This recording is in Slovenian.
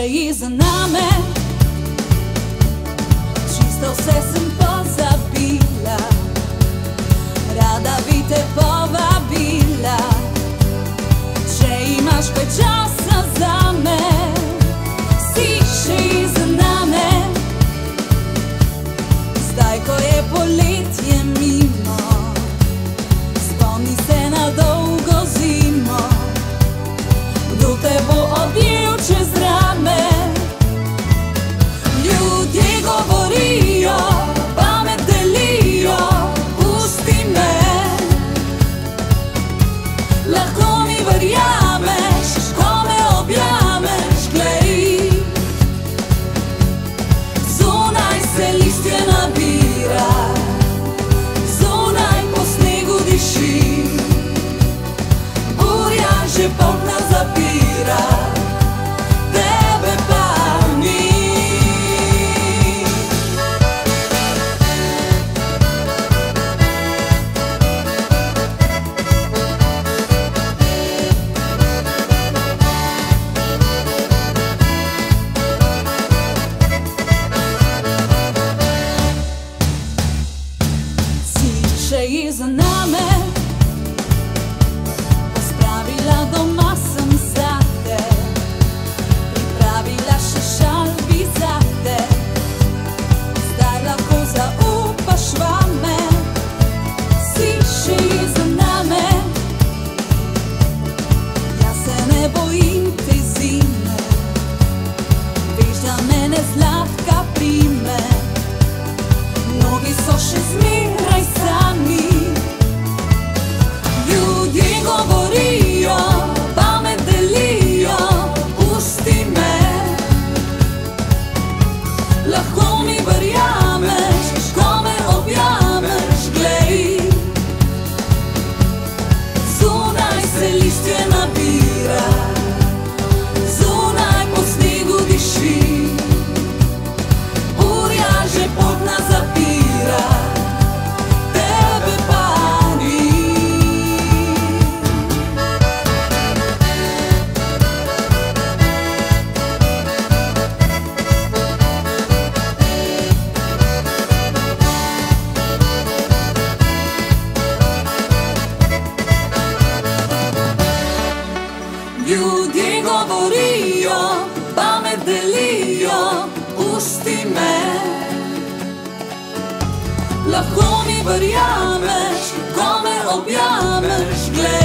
iza name, čisto vse sem pozabila, rada bi te povabila, če imaš kaj časa zame, si še iza name, zdaj ko je poletje mimo, spomni se na dolgo zimo, kdo te bo objel čez rame. Ljudje govorijo, pamet delijo, pusti me, lahko mi verjameš, ko me objameš, glej, zunaj se listje nabira, zunaj po snegu diši, burja že polna zapira, tebe pa ni. Si še iza name, pospravila doma sem zate, pripravila še šal bi zate, zdaj lahko zaupaš vame. Si še iza name, jaz se ne bojim te zime, veš, da me ne zlahka prime, mnogi so še zmeraj sami. Ljudje govorijo, pamet delijo, pusti me, lahko mi verjameš, ko me objameš, glej, zunaj se listje nabira, zunaj po snegu diši, burja že polna zapira, tebe pa ni. Ljudje govorijo, pamet delijo, pusti me, lahko mi verjameš, ko me objameš, glej.